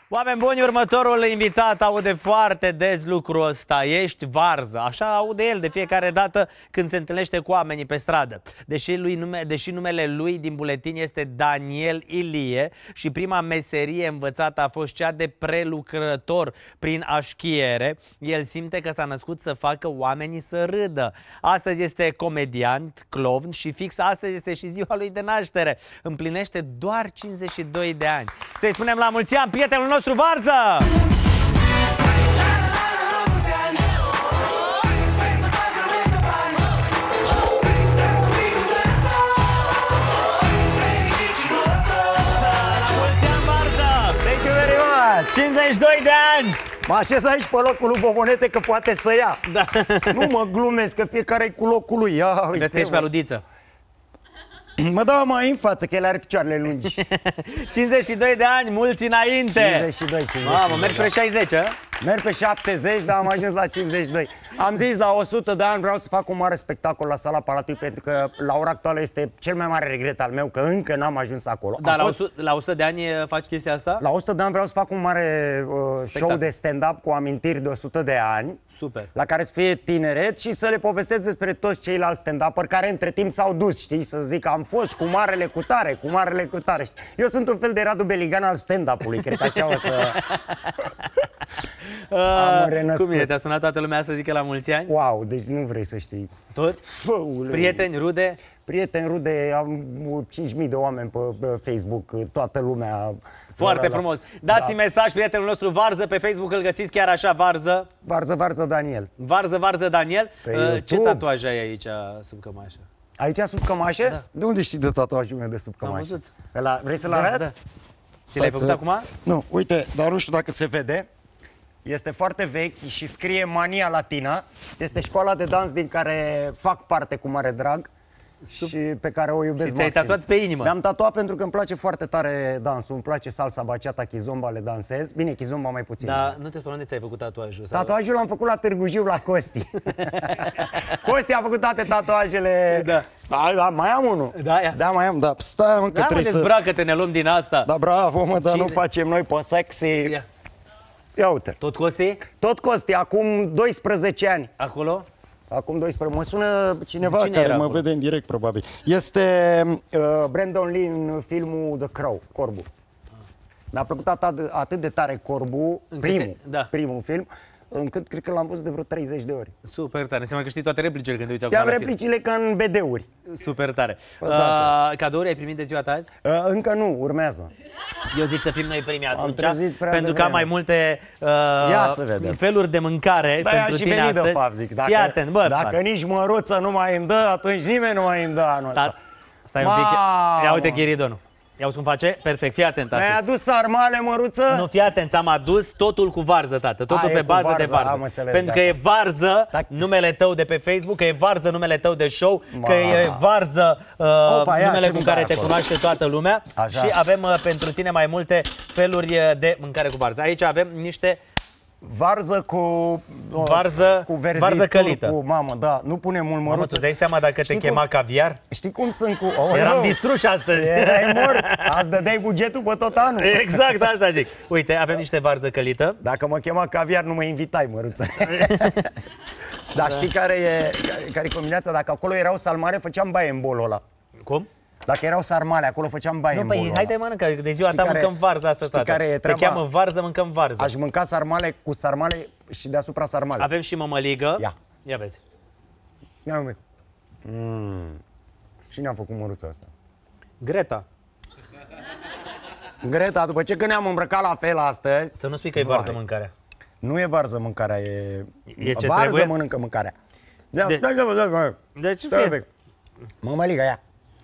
Oameni buni, următorul invitat aude foarte des lucrul ăsta. Ești varză. Așa aude el de fiecare dată când se întâlnește cu oamenii pe stradă. Deși numele lui din buletin este Daniel Ilie și prima meserie învățată a fost cea de prelucrător prin așchiere, el simte că s-a născut să facă oamenii să râdă. Astăzi este comediant, clown și fix astăzi este și ziua lui de naștere. Împlinește doar 52 de ani. Să-i spunem la mulți ani prietenul nostru Varză! Thank you very much! 52 de ani! Mă așez aici pe locul lui Bobonete că poate să ia. Da. Nu mă glumesc, că fiecare-i cu locul lui. Ia, uite, Vezi că ești pe aludiță. Mă dau mai în față, că el are picioarele lungi. 52 de ani, mulți înainte! 52. Mamă, mergi spre 60, a? Merg pe 70, dar am ajuns la 52. Am zis, la 100 de ani vreau să fac un mare spectacol la Sala Palatului, pentru că la ora actuală este cel mai mare regret al meu, că încă n-am ajuns acolo. Dar la 100 de ani faci chestia asta? La 100 de ani vreau să fac un mare show de stand-up cu amintiri de 100 de ani. Super. La care să fie tineret și să le povestesc despre toți ceilalți stand-uperi care între timp s-au dus, știi? Să zic că am fost cu marele cutare, cu marele cutare. Eu sunt un fel de Radu Beligan al stand-up-ului, cred că așa o să... Cum e? Te-a sunat toată lumea să zică la mulți ani? Wow, deci nu vrei să știi. Toți? Prieteni, rude? Prieteni, rude, am 5.000 de oameni pe Facebook, toată lumea. Foarte frumos. Dați mesaj prietenul nostru Varză pe Facebook, îl găsiți chiar așa, Varză. Varză Daniel. Varză Daniel. Ce tatuaj ai aici sub cămașă? Aici sub cămașă? Da. De unde știi de tatuajul meu de sub cămașă? Am văzut. Vrei să-l arăt? Da. Ți l-ai făcut acum? Nu, uite, dar nu știu dacă se vede. Este foarte vechi și scrie Mania Latina. Este școala de dans din care fac parte cu mare drag și pe care o iubesc maxim. Și ți-ai tatuat pe inimă? Mi-am tatuat pentru că îmi place foarte tare dansul. Îmi place salsa, bachata, kizomba, le dansez. Bine, kizomba mai puțin. Dar nu te spun unde ți-ai făcut tatuajul? Tatuajul l-am făcut la Târgu Jiu, la Costi. Costi a făcut toate tatuajele. Da, mai am unul. Da, mai am, da. Stai, mă, că trebuie să... dezbracă-te, ne luăm din asta. Da, bravo, mă, dar nu facem noi pe sexy. Ia uite. Tot Costi? Tot Costi, acum 12 ani. Acolo? Acum 12. Mă sună cineva care mă vede în direct, probabil. Este Brandon Lee în filmul The Crow, Corbu. Mi-a plăcut atât de tare Corbu, primul film, încât cred că l-am văzut de vreo 30 de ori. Super tare. Înseamnă că știi toate replicile când te uiți acum la film. Știam replicile ca în BD-uri. Super tare. Cadouri ai primit de ziua ta azi? Încă nu, urmează. Eu zic să fim noi primii atunci, pentru că am mai multe feluri de mâncare pentru tine astăzi. De fapt, zic. Fii atent, bă. Dacă nici măruță nu mai îmi dă, atunci nimeni nu mai îmi dă anul ăsta. Stai un pic. Ia uite ghiridonul. Ia cum face? Perfect, fii atent. Mi-ai adus sarmale, măruță? Nu, fii atent, ți-am adus totul cu varză, tată. Totul pe bază de varză. Pentru că e Varză numele tău de pe Facebook, că e Varză numele tău de show, că e Varză numele cu care te cunoaște toată lumea. Și avem pentru tine mai multe feluri de mâncare cu varză. Aici avem niște varză cu varză călită. Cu mamă, da, nu punem mult măruță. Mamă, tu dai seama dacă te chema caviar? Știi cum sunt cu... Eram distruși astăzi. Erai mort. Azi dădeai bugetul pe tot anul. Exact, asta zic. Uite, avem niște varză călită. Dacă mă chema caviar, nu mă invitai, măruță. Dar știi care e combinația? Dacă acolo erau salmare, făceam baie în bolul ăla. Cum? Dacă erau sarmale, acolo făceam baie în bolul ăla. Haide mănâncă, de ziua ta mâncăm varză asta, tată. Te cheamă Varză, mâncăm varză. Aș mânca sarmale cu sarmale și deasupra sarmale. Avem și mămăligă. Ia vezi. Ia uite. Cine a făcut măruța asta? Greta, după ce că ne-am îmbrăcat la fel astăzi... Să nu spui că e varză mâncarea. Nu e varză mâncarea, e varză mănâncă mâncarea. Deci fie. Mămăligă, ia.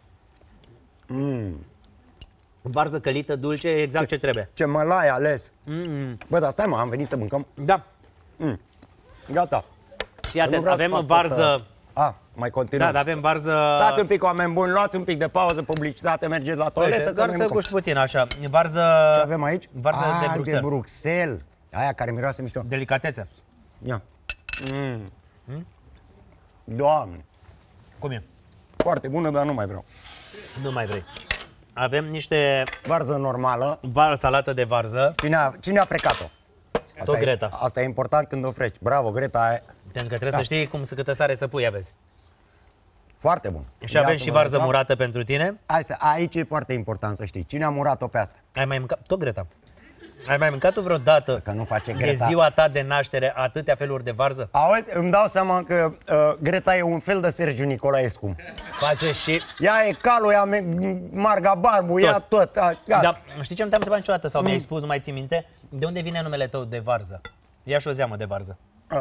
Varză călită, dulce, exact ce trebuie. Ce mălai ales. Bă, dar stai, mă, am venit să mâncăm. Da. Gata. Fii atent, avem varză... mai continuăm. Da, avem varză... Stați un pic, oameni buni, luați un pic de pauză, publicitate, mergeți la toaletă. Doar să guși puțin, așa. Varză... Ce avem aici? Varză de Bruxelles. De Bruxelles. Aia care miroase mișto. Delicatețe. Ia. Doamne. Cum e? Foarte bună, dar nu mai vreau. Nu mai vrei. Avem niște Varză normală. salată de varză. Cine a frecat-o? Tot Greta. Asta e important când o freci. Bravo, Greta. Pentru că trebuie să știi câtă sare să pui, aveți. Foarte bun. Și avem și varză murată pentru tine. Aici e foarte important să știi. Cine a murat-o pe asta? Ai mai mâncat? Tot Greta. Ai mai mâncat vreodată că nu face de Greta. ziua ta de naștere atâtea feluri de varză? Auzi, îmi dau seama că Greta e un fel de Sergiu Nicolaescu. Face și... Ea e calul, ea marga barbu, ea tot. Da, știi ce nu te-am întrebat niciodată sau mi-ai spus, nu mai ții minte? De unde vine numele tău de varză? Ia și o zeamă de varză.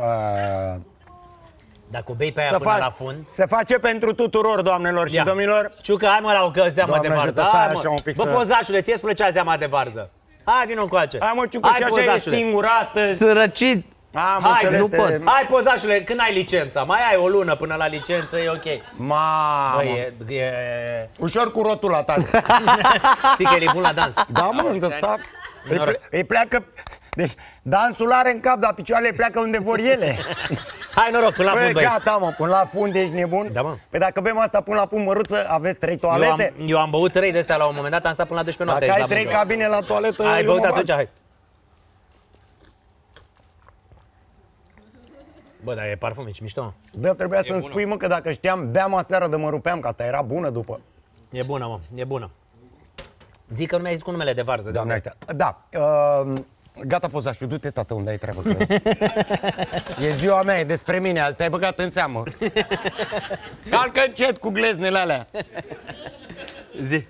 Dacă o bei pe aia până la fund... Se face pentru tuturor, doamnelor și domnilor. Ciucă, hai mă la o zeamă de varză. Hai, așa un pic bă, pozașule, ție-ți plăcea zeama de varză. Hai, vină încoace. Hai mă, Ciucă, și așa e singur astăzi. Sărăcit. Hai, nu pot. Hai, pozașule, când ai licența? Mai ai o lună până la licență, e ok. Mamă. Ușor cu rotula ta. Știi că el e bun la dans. Da, mă, de ăsta. Îi pleacă... Deci, dansul are în cap, dar picioarele pleacă unde vor ele. Hai, noroc, până la fund, băi. Gata, mă, până la fund ești nebun? Da, mă. Păi dacă bem asta până la fund, măruță, aveți 3 toalete? Eu am băut 3 de astea la un moment dat, am stat până la 12 noapte. Dacă ai 3 cabine la toaletă, ai băut atunci, hai. Bă, dar e parfumic, mișto, mă. Da, trebuia să-mi spui, mă, că dacă știam, beam aseară de mă rupeam, că asta era bună după. E bună, mă, e bună. Zic că nu mi-ai zis cu numele de varză. Doamne, da. Gata, pozașul, du-te, tată, unde ai treabă. E ziua mea, e despre mine, asta ai băgat în seamă. Calcă încet cu gleznele alea. Zi.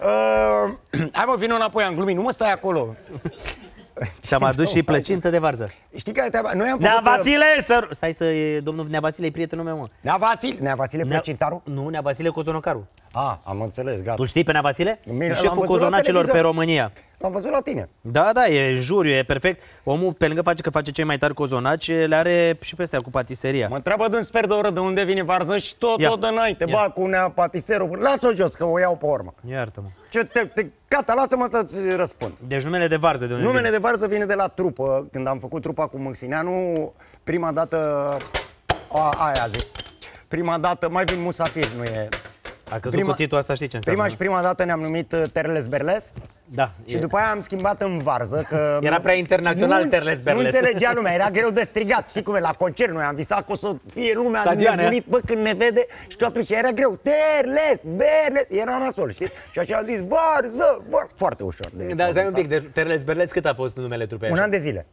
Hai mă, vină înapoi, am glumit, nu mă stai acolo. Și-am adus și plăcintă de varză. Știi care treaba? Noi am Nea făcut... Vasile, stai să... Domnul Nea Vasile e prietenul meu, mă. Nea Vasile plăcintarul? Nu, Nea Vasile Cozonocaru. Am înțeles, gata. Tu știi pe Nea Vasile? E șeful cozonacilor pe România. L-am văzut la tine. Da, e în juriu, e perfect. Omul, pe lângă că face cei mai tari cozonaci, le are și pe astea cu patiseria. Mă întreabă din sfert de oră de unde vine varză și tot de înainte. Ba, cu Nea Patiserul. Lasă-o jos, că o iau pe urmă. Iartă-mă. Gata, lasă-mă să-ți răspund. Deci numele de varză de unde Numele de varză vine de la trupă. Când am făcut trupa cu Măxineanu, prima dată... Aia zic. Prima dată, mai vin musafir, nu e... A căzut cuțitul, asta știi ce înseamnă? Prima dată ne-am numit Terles Berles. Da. Și după aia am schimbat în varză, că... Era prea internațional Terles Berles. Nu înțelegea lumea, era greu de strigat. Știi cum e, la concert noi am visat că o să fie lumea nebunit, bă, când ne vede. Și atunci era greu, Terles Berles, era nasol, știi? Și așa am zis, varză, foarte ușor. Da, stai un pic, de Terles Berles cât a fost numele trupei? Un an de zile.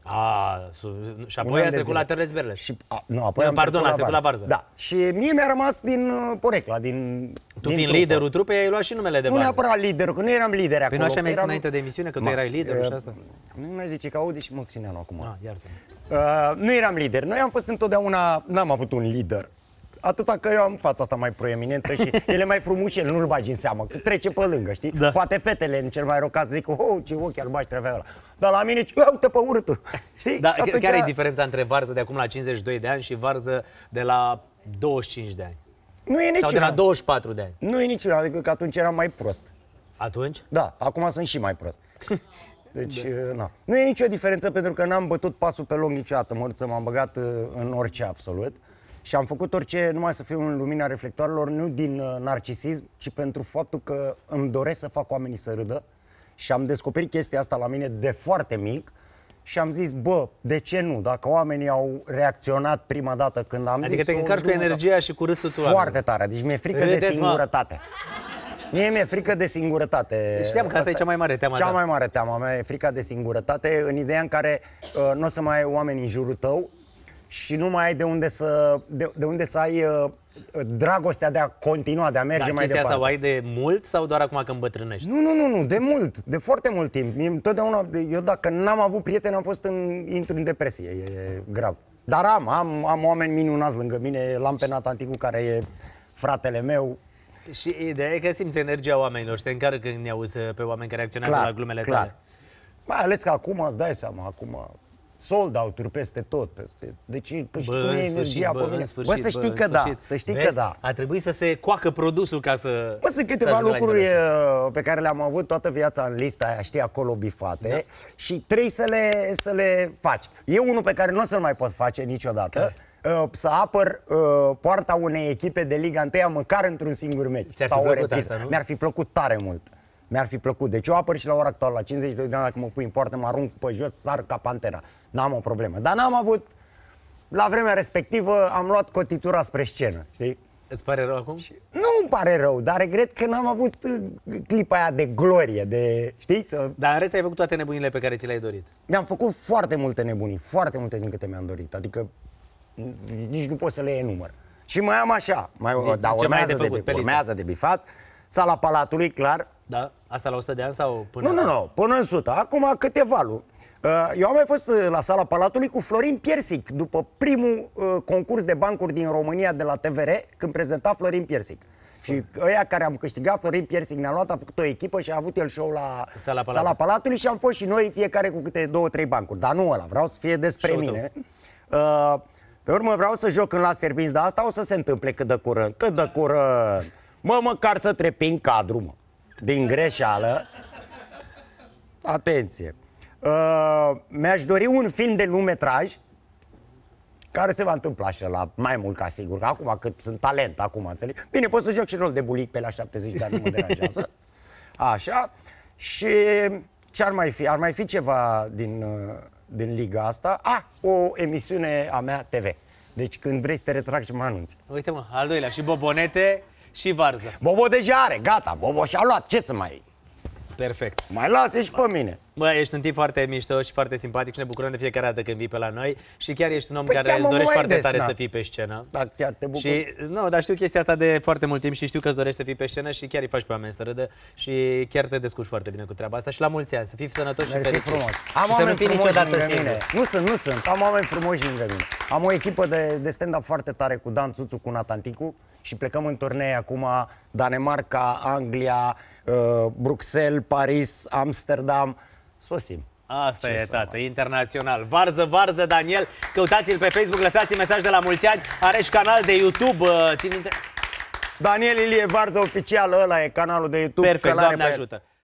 Și apoi ați trecut la Terles Berles. Nu, apoi am trecut la varză. Da, și mie mi-a rămas din porecla, din... Tu fiind liderul trupei, ai luat și numele de varză. Nu neapărat liderul, că nu eram lideri acolo. Păi nu așa mi-ai zis înainte de emisiune, că tu erai liderul și asta? Nu mai zice că Audi și Măxineanu acum. Iartă-mă. Nu eram lider. Noi am fost întotdeauna, n-am avut un lider. Atâta că eu am fața asta mai proeminentă și el e mai frumușel, nu-l bagi în seamă, că trece pe lângă, știi? Da. Poate fetele în cel mai rău caz zic, ce ochi albaștri avea ăla. Dar la mine, uite pe urâtul, știi? Da, care e diferența între varză de acum la 52 de ani și varză de la 25 de ani? Nu e niciuna. Sau de la 24 de ani? Nu e niciuna, adică că atunci eram mai prost. Atunci? Da, acum sunt și mai prost. Deci, na. Nu e nicio diferență pentru că n-am bătut pasul pe loc niciodată, mărță, m-am băgat în orice absolut. Și am făcut orice, numai să fiu în lumina reflectoarelor, nu din narcisism, ci pentru faptul că îmi doresc să fac oamenii să râdă. Și am descoperit chestia asta la mine de foarte mic. Și am zis, bă, de ce nu? Dacă oamenii au reacționat prima dată când am zis... Adică te încarci cu energia și cu râsul tu. Foarte tare, deci mi-e frică de singurătate. Mie mi-e frică de singurătate. Știam că asta e cea mai mare teamă. Cea mai mare teamă mea e frica de singurătate, în ideea în care nu o să mai ai oameni în jurul tău și nu mai ai de unde să ai dragostea de a continua, de a merge mai departe. Asta o ai de mult sau doar acum când îmbătrânești? Nu, de mult, de foarte mult timp. Eu dacă n-am avut prieteni, intru în depresie, e grav. Dar am oameni minunați lângă mine, l-am pe Natanticu, care e fratele meu. Și ideea e că simți energia oamenilor și te încarcă când ne-auzi pe oameni care reacționează la glumele tale. Mai ales că acum, îți dai seama, acum sold out-uri peste tot. Deci nu e energia pe mine. Bă, să știi că da, să știi că da. A trebuit să se coacă produsul ca să... Bă, sunt câteva lucruri pe care le-am avut toată viața în lista aia, știi, acolo bifate, și trebuie să le faci. E unul pe care nu o să-l mai pot face niciodată. Să apăr poarta unei echipe de Liga 1 măcar într-un singur meci. Sau o repriză. Mi-ar fi plăcut tare mult. Mi-ar fi plăcut. Deci eu apăr și la ora actuală, la 52 de ani, dacă mă pui în poartă, mă arunc pe jos, sar ca pantera. N-am o problemă. Dar n-am avut, la vremea respectivă, am luat cotitura spre scenă, știi? Îți pare rău acum? Nu îmi pare rău, dar regret că n-am avut clipa aia de glorie, de, știi? Dar în rest ai făcut toate nebunile pe care ți le-ai dorit. Mi-am făcut foarte multe nebunii, foarte multe din câte mi-am dorit. Adică nici nu pot să le enumăr. Și mai am așa, dar urmează de bifat. Sala Palatului, clar. Da? Asta la 100 de ani sau până Nu, până în 100. Acum câteva luni. Eu am mai fost la Sala Palatului cu Florin Piersic, după primul concurs de bancuri din România de la TVR, când prezenta Florin Piersic. Și ăia care am câștigat, Florin Piersic ne-a luat, a făcut o echipă și a avut el show la Sala Palatului și am fost și noi, fiecare cu câte 2-3 bancuri. Dar nu ăla, vreau să fie despre mine. Pe urmă vreau să joc în las fierbinți, dar asta o să se întâmple cât de curând. Cât de curând. Măcar să trepi în cadru, mă. Din greșeală. Atenție. Mi-aș dori un film de lungmetraj care se va întâmpla și la mai mult ca sigur, că acum cât sunt talent, acum înțeleg. Bine, pot să joc și rol de bulic pe la 70 de ani, nu mă deranjează. Așa. Și ce ar mai fi? Ar mai fi ceva din liga asta. O emisiune a mea TV. Deci când vrei să te retragi și mă anunți. Uite mă, al doilea, și bobonete și varză. Bobo deja are, gata, Bobo și-a luat, ce să mai... Perfect. Mai lasă și pe mine. Bă, ești un tip foarte mișto și foarte simpatic și ne bucurăm de fiecare dată când vii pe la noi. Și chiar ești un om care îți dorești foarte tare să fii pe scenă. Da, chiar te bucur. Și, nu, dar știu chestia asta de foarte mult timp și știu că îți dorești să fii pe scenă și chiar îi faci pe oameni să râdă și chiar te descurci foarte bine cu treaba asta. Și la mulți ani, să fii sănătos și fericit. Frumos. Am și să nu fii niciodată singur. Nu sunt. Am oameni frumoși lângă mine. Am o echipă de stand-up foarte tare cu Dan Țuțu, cu Nathan Ticu și plecăm în turnee acum Danemarca, Anglia, Bruxelles, Paris, Amsterdam. Sosim. Asta e, tată, internațional. Varză, Daniel. Căutați-l pe Facebook, lăsați mesaj de la mulți ani. Are și canal de YouTube. Țin minte. Daniel Ilie Varză Oficial, ăla e canalul de YouTube. Perfect, Doamne ajută.